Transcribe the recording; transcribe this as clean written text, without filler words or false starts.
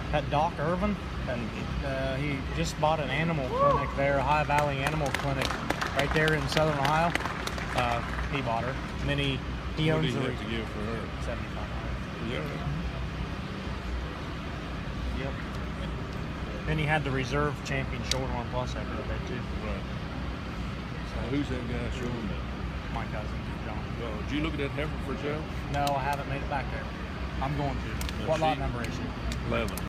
That Doc Irvin, and he just bought an animal clinic there, High Valley Animal Clinic, right there in Southern Ohio. He bought her. And then he owns the. What did he have to give for her? $7,500. Yeah. Yep. Then he had the reserve champion Shorthorn Plus after that too. Right. So who's that guy showing that? My cousin, John. Oh, did you look at that heifer for show? No, I haven't made it back there. I'm going to. What lot number is she? 11.